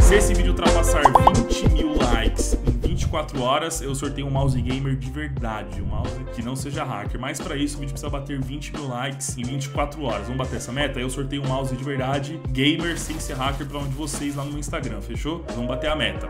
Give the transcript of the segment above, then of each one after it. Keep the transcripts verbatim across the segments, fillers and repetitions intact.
Se esse vídeo ultrapassar vinte mil likes em vinte e quatro horas, eu sorteio um mouse gamer de verdade, um mouse que não seja hacker. Mas para isso o vídeo precisa bater vinte mil likes em vinte e quatro horas. Vamos bater essa meta? Eu sorteio um mouse de verdade, gamer, sem ser hacker, para um de vocês lá no meu Instagram, fechou? Vamos bater a meta.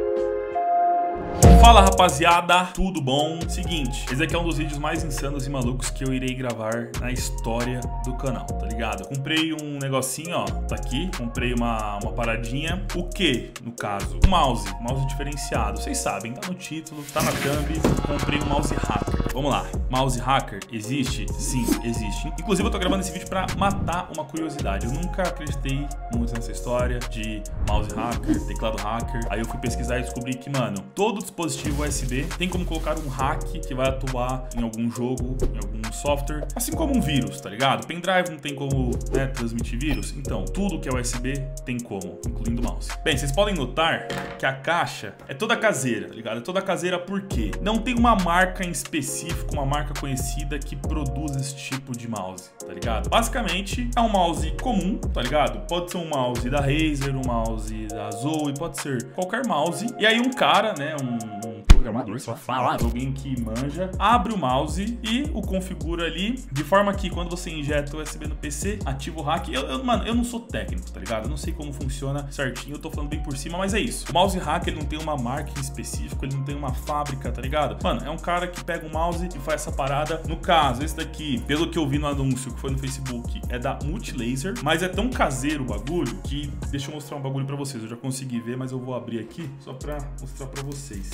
Fala rapaziada, tudo bom? Seguinte, esse aqui é um dos vídeos mais insanos e malucos que eu irei gravar na história do canal, tá ligado? Comprei um negocinho, ó, tá aqui, comprei uma, uma paradinha. O que, no caso? Um mouse, um mouse diferenciado, vocês sabem, tá no título, tá na thumb. Comprei um mouse hacker. Vamos lá, mouse hacker existe? Sim, existe. Inclusive eu tô gravando esse vídeo pra matar uma curiosidade. Eu nunca acreditei muito nessa história de mouse hacker, teclado hacker. Aí eu fui pesquisar e descobri que, mano, todo dispositivo U S B tem como colocar um hack que vai atuar em algum jogo, em algum software, assim como um vírus, tá ligado? Pendrive não tem como, né, transmitir vírus. Então, tudo que é U S B tem como, incluindo o mouse. Bem, vocês podem notar que a caixa é toda caseira, tá ligado? É toda caseira porque não tem uma marca em específico, uma marca conhecida que produz esse tipo de mouse, tá ligado? Basicamente, é um mouse comum, tá ligado? Pode ser um mouse da Razer, um mouse da Zoe, pode ser qualquer mouse. E aí um cara, né, um, um programador, só fala, alguém que manja, abre o mouse e o configura ali, de forma que quando você injeta o U S B no P C, ativa o hack. Eu, eu, mano, eu não sou técnico, tá ligado? Eu não sei como funciona certinho, eu tô falando bem por cima, mas é isso. O mouse hack, ele não tem uma marca em específico, ele não tem uma fábrica, tá ligado? Mano, é um cara que pega um mouse e faz essa parada. No caso, esse daqui, pelo que eu vi no anúncio que foi no Facebook, é da Multilaser, mas é tão caseiro o bagulho que, deixa eu mostrar um bagulho pra vocês. Eu já consegui ver, mas eu vou abrir aqui só pra mostrar pra vocês.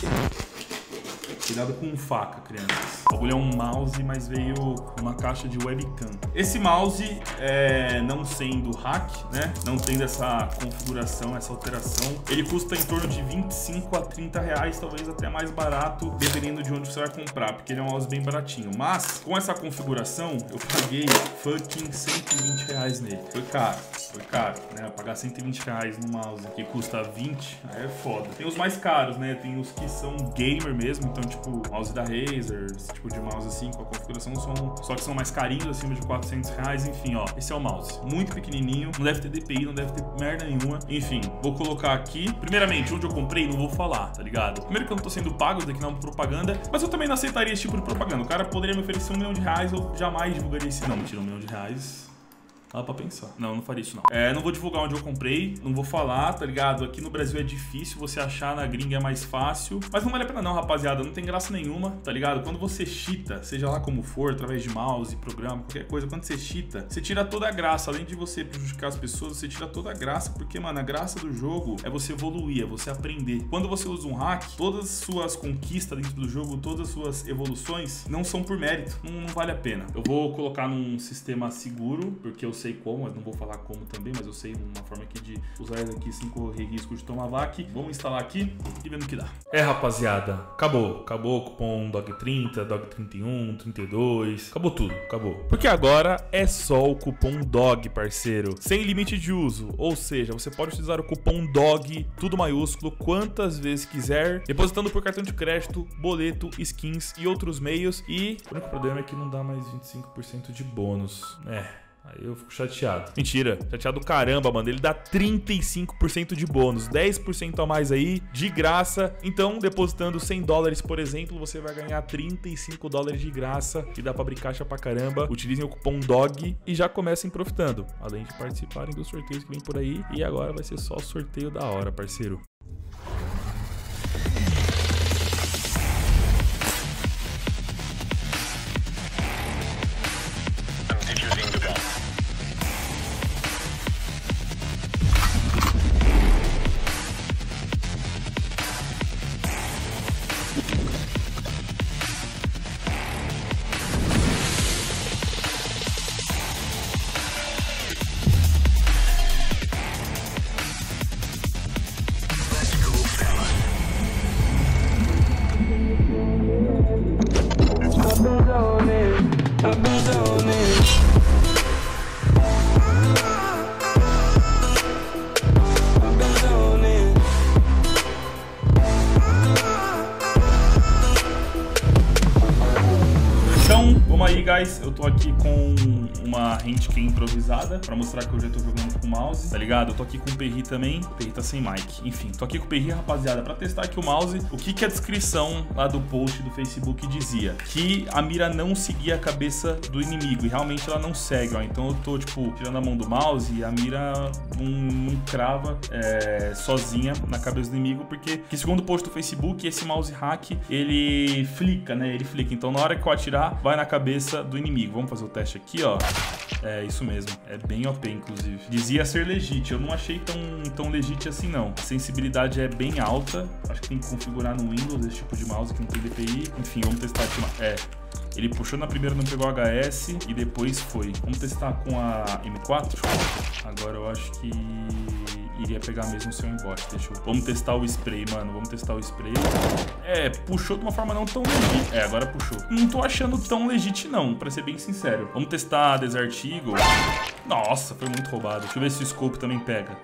Cuidado com faca, crianças. O bagulho é um mouse, mas veio uma caixa de webcam. Esse mouse, é, não sendo hack, né? Não tendo essa configuração, essa alteração, ele custa em torno de vinte e cinco a trinta reais, talvez até mais barato, dependendo de onde você vai comprar, porque ele é um mouse bem baratinho. Mas, com essa configuração, eu paguei fucking cento e vinte reais nele. Foi caro, foi caro, né? Pagar cento e vinte reais no mouse que custa vinte, aí é foda. Tem os mais caros, né? Tem os que são gamer mesmo, então, tipo, mouse da Razer, esse tipo de mouse assim, com a configuração, são, só que são mais carinhos, acima de quatrocentos reais, enfim, ó. Esse é o mouse, muito pequenininho, não deve ter D P I, não deve ter merda nenhuma. Enfim, vou colocar aqui. Primeiramente, onde eu comprei, não vou falar, tá ligado? Primeiro que eu não tô sendo pago, isso daqui não é uma propaganda, mas eu também não aceitaria esse tipo de propaganda. O cara poderia me oferecer um milhão de reais, eu jamais divulgaria esse... Não, mentira, um milhão de reais... Dá pra pensar. Não, não faria isso não. É, não vou divulgar onde eu comprei, não vou falar, tá ligado? Aqui no Brasil é difícil, você achar, na gringa é mais fácil. Mas não vale a pena não, rapaziada, não tem graça nenhuma, tá ligado? Quando você cheata, seja lá como for, através de mouse, programa, qualquer coisa, quando você cheata, você tira toda a graça. Além de você prejudicar as pessoas, você tira toda a graça, porque, mano, a graça do jogo é você evoluir, é você aprender. Quando você usa um hack, todas as suas conquistas dentro do jogo, todas as suas evoluções, não são por mérito, não, não vale a pena. Eu vou colocar num sistema seguro, porque eu sei como, mas não vou falar como também, mas eu sei uma forma aqui de usar isso aqui sem correr risco de tomar vac. Vamos instalar aqui e ver no que dá. É, rapaziada, acabou. Acabou o cupom D O G trinta, D O G trinta e um, trinta e dois, acabou tudo, acabou. Porque agora é só o cupom D O G, parceiro, sem limite de uso, ou seja, você pode utilizar o cupom D O G, tudo maiúsculo, quantas vezes quiser, depositando por cartão de crédito, boleto, skins e outros meios. E o único problema é que não dá mais vinte e cinco por cento de bônus. É... Aí eu fico chateado. Mentira, chateado caramba, mano. Ele dá trinta e cinco por cento de bônus, dez por cento a mais aí, de graça. Então, depositando cem dólares, por exemplo, você vai ganhar trinta e cinco dólares de graça, que dá pra abrir caixa pra caramba. Utilizem o cupom D O G e já comecem profitando, além de participarem dos sorteios que vem por aí. E agora vai ser só o sorteio da hora, parceiro. Então, vamos aí, guys. Eu tô aqui com uma handcam improvisada pra mostrar que eu já tô jogando com o mouse, tá ligado? Eu tô aqui com o Perry também. O Perry tá sem mic. Enfim, tô aqui com o Perry, rapaziada, pra testar aqui o mouse. O que que a descrição lá do post do Facebook dizia? Que a mira não seguia a cabeça do inimigo. E realmente ela não segue, ó. Então eu tô, tipo, tirando a mão do mouse e a mira não, não crava é, sozinha na cabeça do inimigo. Porque, que segundo o post do Facebook, esse mouse hack, ele flica, né? Ele flica. Então na hora que eu atirar, vai na cabeça do inimigo. Vamos fazer o teste aqui, ó. É isso mesmo. É bem O P, inclusive. Dizia ser legit. Eu não achei tão, tão legit assim, não. A sensibilidade é bem alta. Acho que tem que configurar no Windows esse tipo de mouse que não tem D P I. Enfim, vamos testar aqui. É. Ele puxou na primeira, não pegou H S e depois foi. Vamos testar com a M quatro? Agora eu acho que iria pegar mesmo o seu embote. Deixa eu... Vamos testar o spray, mano. Vamos testar o spray. É, puxou de uma forma não tão legit. É, agora puxou. Não tô achando tão legit, não, pra ser bem sincero. Vamos testar a Desert Eagle. Nossa, foi muito roubado. Deixa eu ver se o scope também pega.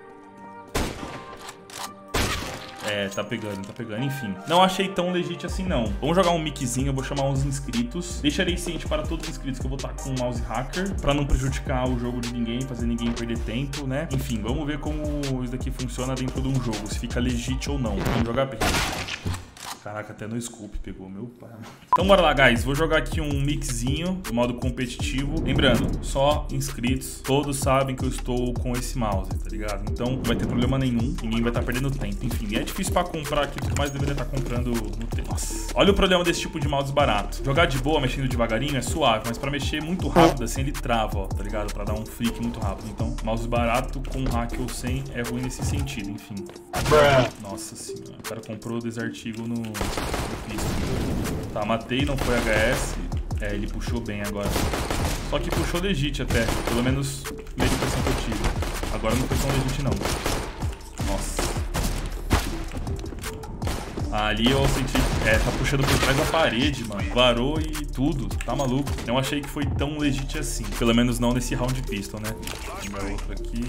É, tá pegando, tá pegando, enfim. Não achei tão legit assim, não. Vamos jogar um miczinho, eu vou chamar uns inscritos. Deixarei ciente para todos os inscritos que eu vou estar com um mouse hacker, pra não prejudicar o jogo de ninguém, fazer ninguém perder tempo, né? Enfim, vamos ver como isso daqui funciona dentro de um jogo, se fica legit ou não. Vamos jogar, P. Caraca, até no scope pegou, meu pai. Então bora lá, guys. Vou jogar aqui um mixinho do modo competitivo. Lembrando, só inscritos. Todos sabem que eu estou com esse mouse, tá ligado? Então não vai ter problema nenhum. Ninguém vai estar perdendo tempo. Enfim, é difícil pra comprar aqui, tudo mais deveria estar comprando no tempo. Nossa. Olha o problema desse tipo de mouse barato. Jogar de boa, mexendo devagarinho, é suave. Mas pra mexer muito rápido, assim, ele trava, ó, tá ligado? Pra dar um flick muito rápido. Então, mouse barato com hack ou sem é ruim nesse sentido, enfim. Nossa senhora. O cara comprou o Desert Eagle no... Tá, matei, não foi H S. É, ele puxou bem agora. Só que puxou legit até. Pelo menos meio de pressão que eu tive. Agora não foi tão legit, não. Nossa. Ali eu senti... É, tá puxando por trás da parede, mano. Varou e tudo. Tá maluco. Não achei que foi tão legit assim. Pelo menos não nesse round pistol, né? Vou pegar outro aqui.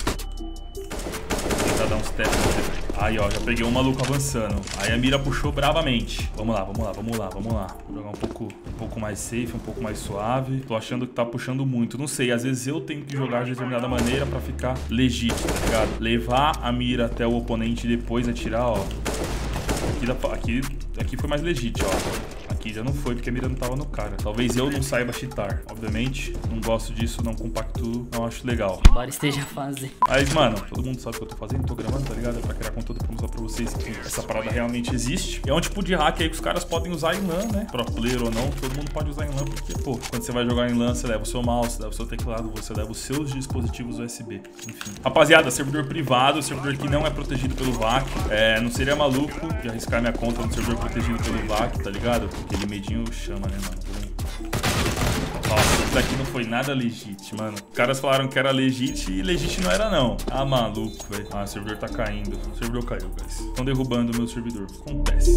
Vou tentar dar uns testes. Aí, ó, já peguei um maluco avançando. Aí a mira puxou bravamente. Vamos lá, vamos lá, vamos lá, vamos lá. Vou jogar um pouco, um pouco mais safe, um pouco mais suave. Tô achando que tá puxando muito. Não sei, às vezes eu tenho que jogar de determinada maneira pra ficar legítimo, tá ligado? Levar a mira até o oponente e depois atirar, ó. Aqui, dá, aqui, aqui foi mais legítimo, ó. Aqui já não foi, porque a mira não tava no cara. Talvez eu não saiba cheatar. Obviamente, não gosto disso, não compactuo, não acho legal. Embora esteja fazendo. Mas, mano, todo mundo sabe o que eu tô fazendo, tô gravando, tá ligado? É pra criar conteúdo pra mostrar pra vocês que essa parada realmente existe. É um tipo de hack aí que os caras podem usar em LAN, né? Pro player ou não, todo mundo pode usar em LAN, porque, pô, quando você vai jogar em LAN, você leva o seu mouse, você leva o seu teclado, você leva os seus dispositivos U S B. Enfim. Rapaziada, servidor privado, servidor que não é protegido pelo V A C. É, não seria maluco de arriscar minha conta no servidor protegido pelo V A C, tá ligado? Aquele medinho chama, né, mano? Nossa, isso daqui não foi nada legit, mano. Os caras falaram que era legit e legit não era, não. Ah, maluco, velho. Ah, o servidor tá caindo. O servidor caiu, guys. Estão derrubando o meu servidor. Acontece.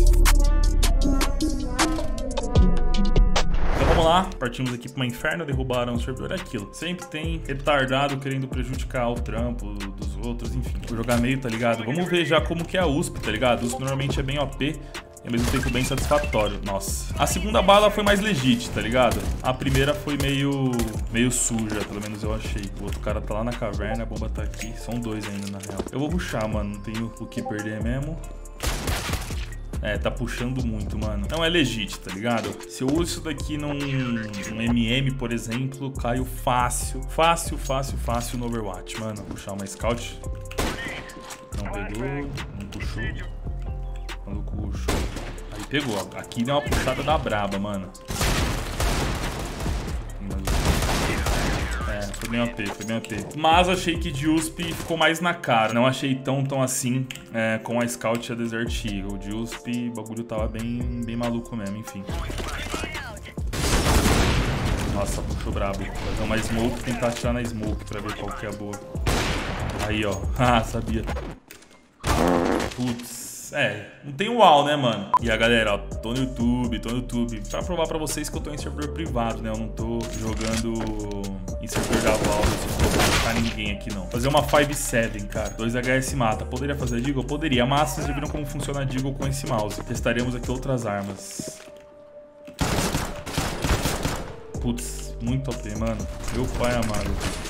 Então vamos lá, partimos aqui para uma inferno, derrubaram o servidor, é aquilo. Sempre tem retardado querendo prejudicar o trampo dos outros, enfim. Vou jogar meio, tá ligado? Vamos ver já como que é a U S P, tá ligado? A U S P normalmente é bem O P. E ao mesmo tempo bem satisfatório, nossa. A segunda bala foi mais legit, tá ligado? A primeira foi meio meio suja, pelo menos eu achei. O outro cara tá lá na caverna, a bomba tá aqui. São dois ainda, na real. Eu vou rushar, mano, não tenho o que perder mesmo. É, tá puxando muito, mano. Não é legit, tá ligado? Se eu uso isso daqui num, num M M, por exemplo, caio fácil. Fácil, fácil, fácil no Overwatch, mano. Vou puxar uma scout. Não pegou, não puxou. Quando puxou. Aí pegou. Aqui deu uma puxada da braba, mano. É, foi bem O P, foi bem O P. Mas achei que de U S P ficou mais na cara. Não achei tão, tão assim é, com a Scout e a Desert Eagle. De U S P, o bagulho tava bem, bem maluco mesmo, enfim. Nossa, puxou brabo. Vou fazer uma smoke, tentar atirar na smoke pra ver qual que é a boa. Aí, ó. Ah, sabia. Putz. É, não tem uau, né, mano? E a galera, ó, tô no YouTube, tô no YouTube. Pra provar pra vocês que eu tô em servidor privado, né? Eu não tô jogando em servidor da Valve, não vou colocar ninguém aqui, não. Fazer uma cinco sete, cara. dois H S mata. Poderia fazer a Deagle? Poderia. Mas vocês já viram como funciona a Deagle com esse mouse. Testaremos aqui outras armas. Putz, Muito O P, mano. Meu pai amado.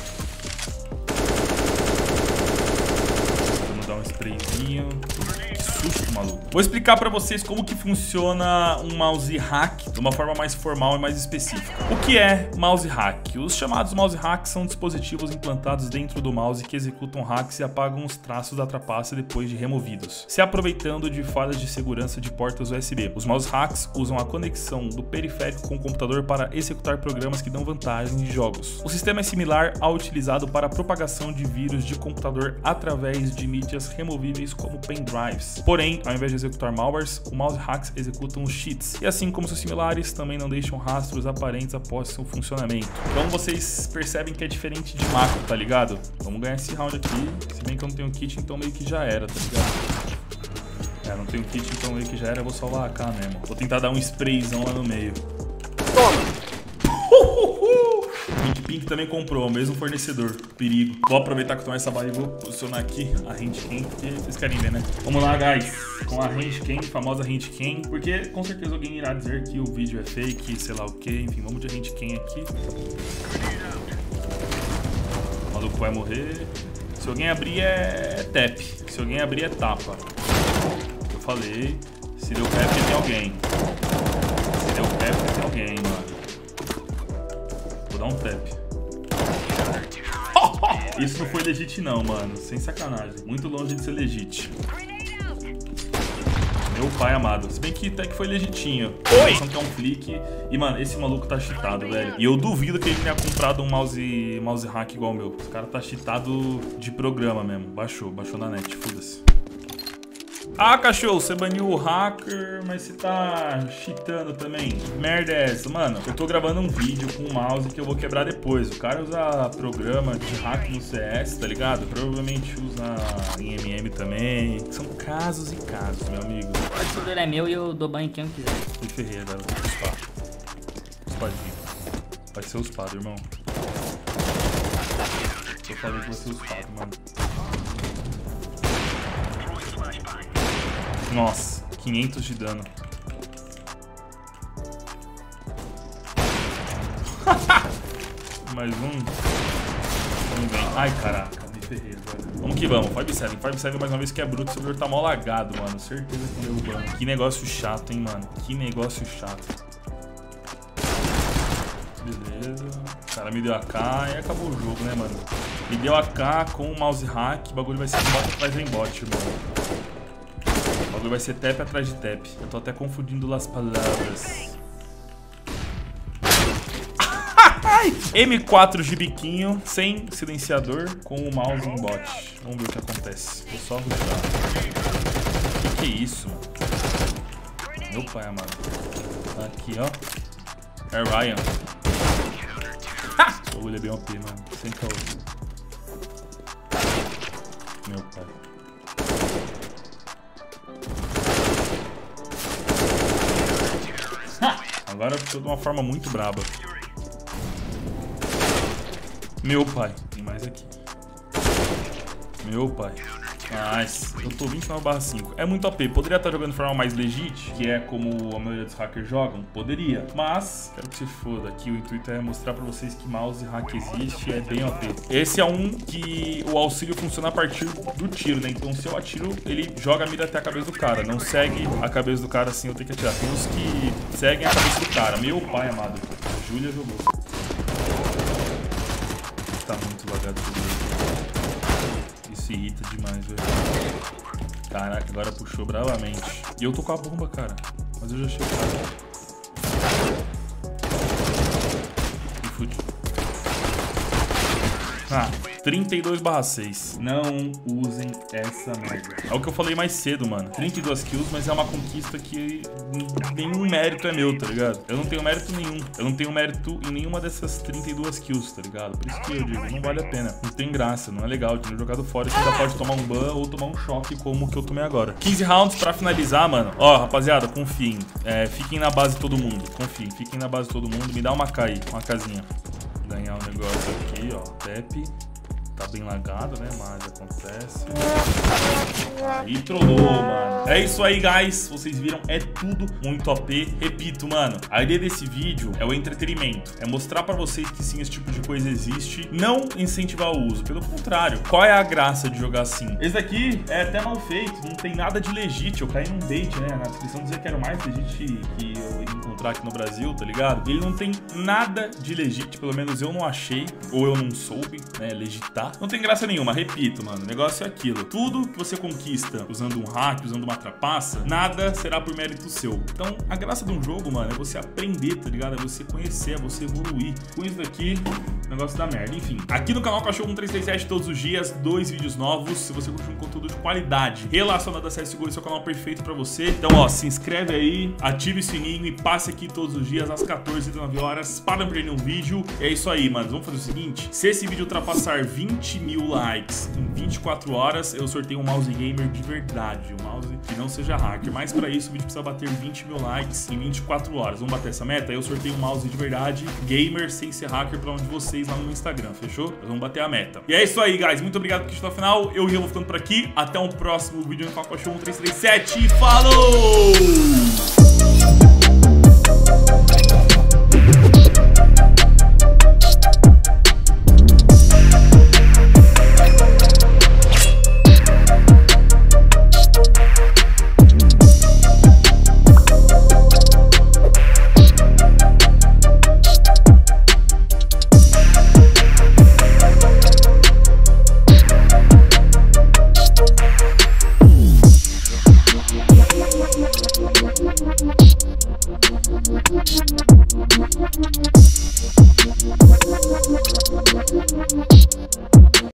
Vamos dar um sprayzinho. Que susto, maluco. Vou explicar pra vocês como que funciona um mouse hack de uma forma mais formal e mais específica. O que é mouse hack? Os chamados mouse hacks são dispositivos implantados dentro do mouse que executam hacks e apagam os traços da trapaça depois de removidos, se aproveitando de falhas de segurança de portas U S B. Os mouse hacks usam a conexão do periférico com o computador para executar programas que dão vantagem de jogos. O sistema é similar ao utilizado para a propagação de vírus de computador através de mídias removíveis como pendrives. Porém, ao invés de executar malwares, o mouse hacks executam os cheats, e assim como seus similares, também não deixam rastros aparentes após seu funcionamento. Então vocês percebem que é diferente de macro, tá ligado? Vamos ganhar esse round aqui, se bem que eu não tenho kit, então meio que já era, tá ligado? É, não tenho kit, então meio que já era, eu vou salvar a K mesmo. Vou tentar dar um sprayzão lá no meio. Toma! Pink Pink também comprou, o mesmo fornecedor. Perigo. Vou aproveitar que eu tô essa barra e vou posicionar aqui a handcam, porque vocês querem ver, né? Vamos lá, guys. Com a handcam, famosa handcam, porque com certeza alguém irá dizer que o vídeo é fake, sei lá o que. Enfim, vamos de handcam aqui. O maluco vai morrer. Se alguém abrir é tap. Se alguém abrir é tapa. Eu falei. Se deu cap tem alguém. Se deu cap tem alguém, mano. Vou dar um tap. Isso não foi legit não, mano. Sem sacanagem. Muito longe de ser legit. Meu pai amado. Se bem que até que foi legitinho. Oi! Só que é um clique. E, mano, esse maluco tá cheatado, velho. E eu duvido que ele tenha comprado um mouse, mouse hack igual o meu. Esse cara tá cheatado de programa mesmo. Baixou, baixou na net. Foda-se. Ah, cachorro, você baniu o hacker, mas você tá cheatando também. Merda é essa? Mano, eu tô gravando um vídeo com o mouse que eu vou quebrar depois. O cara usa programa de hack no C S, tá ligado? Provavelmente usa em M M também. São casos e casos, meu amigo. O computador é meu e eu dou banho em quem eu quiser. Me ferrei agora, vou ser uspado. Uspadinho. Vai ser uspado, irmão. Eu falei que vai ser uspado, mano. Nossa, quinhentos de dano. Mais um. Vamos bem. Ai, caraca, me ferrei agora. Vamos que vamos. five sete. five sete mais uma vez que é bruto. O servidor tá mal lagado, mano. Certeza que deu ban. Que negócio chato, hein, mano. Que negócio chato. Beleza. O cara me deu a K e acabou o jogo, né, mano? Me deu a K com o mouse hack. O bagulho vai ser bot atrás de bot, irmão. O bagulho vai ser tap atrás de tap. Eu tô até confundindo as palavras. M quatro de biquinho, sem silenciador, com o mouse em bot. Vamos ver o que acontece. Vou só rushar. Que que é isso, mano? Meu pai amado. Aqui, ó. É Ryan. O bagulho é bem O P, mano. Sem caô. Meu pai. Agora ficou de uma forma muito braba. Meu pai. Tem mais aqui. Meu pai. Nice. Eu tô vinte e nove barra cinco. É muito O P. Poderia estar jogando de forma mais legit, que é como a maioria dos hackers jogam? Poderia. Mas, quero que se foda. Aqui o intuito é mostrar pra vocês que mouse hack existe e é bem O P. Esse é um que o auxílio funciona a partir do tiro, né? Então se eu atiro, ele joga a mira até a cabeça do cara. Não segue a cabeça do cara assim, eu tenho que atirar. Tem uns que seguem a cabeça do cara. Meu pai amado. A Júlia jogou. Tá muito lagado tudo. Isso irrita demais, velho. Caraca, agora puxou bravamente. E eu tô com a bomba, cara. Mas eu já achei o cara. Me fudi. Ah, trinta e dois barra seis. Não usem essa merda. É o que eu falei mais cedo, mano. trinta e duas kills, mas é uma conquista que nenhum mérito é meu, tá ligado? Eu não tenho mérito nenhum. Eu não tenho mérito em nenhuma dessas trinta e duas kills, tá ligado? Por isso que eu digo, não vale a pena. Não tem graça, não é legal. Tinha jogado fora, você já pode tomar um ban ou tomar um choque como o que eu tomei agora. quinze rounds pra finalizar, mano. Ó, rapaziada, confiem. É, fiquem na base todo mundo. Confiem, fiquem na base todo mundo. Me dá uma K aí, uma casinha. Ganhar o um negócio aqui, ó. Tap. Tá bem lagado, né? Mas acontece. Aí trollou, mano. É isso aí, guys. Vocês viram, é tudo muito O P. Repito, mano, a ideia desse vídeo é o entretenimento. É mostrar pra vocês que sim, esse tipo de coisa existe. Não incentivar o uso. Pelo contrário, qual é a graça de jogar assim? Esse daqui é até mal feito. Não tem nada de legit. Eu caí num bait, né? Na descrição dizia que era o mais legit que eu ia encontrar aqui no Brasil, tá ligado? Ele não tem nada de legit. Pelo menos eu não achei. Ou eu não soube, né? Legitar. Não tem graça nenhuma. Repito, mano. O negócio é aquilo. Tudo que você conquista usando um hack, usando uma trapaça, nada será por mérito seu. Então, a graça de um jogo, mano, é você aprender, tá ligado? É você conhecer, é você evoluir. Com isso daqui, o negócio dá merda. Enfim, aqui no canal Cachorro um três três sete todos os dias, dois vídeos novos. Se você curte um conteúdo de qualidade relacionado a C S G O, esse é o canal perfeito pra você. Então, ó, se inscreve aí, ative o sininho e passe aqui todos os dias às quatorze e dezenove horas para não perder nenhum vídeo. E é isso aí, mano. Vamos fazer o seguinte: se esse vídeo ultrapassar vinte mil likes em vinte e quatro horas, eu sorteio um mouse gamer de verdade, um mouse que não seja hacker. Mas pra isso o vídeo precisa bater vinte mil likes em vinte e quatro horas. Vamos bater essa meta? Aí eu sorteio um mouse de verdade, gamer, sem ser hacker, pra um de vocês lá no Instagram, fechou? Nós vamos bater a meta. E é isso aí, guys. Muito obrigado por assistir até o final. Eu e eu vou ficando por aqui. Até um próximo vídeo no canal Cachorro um três três sete. Falou!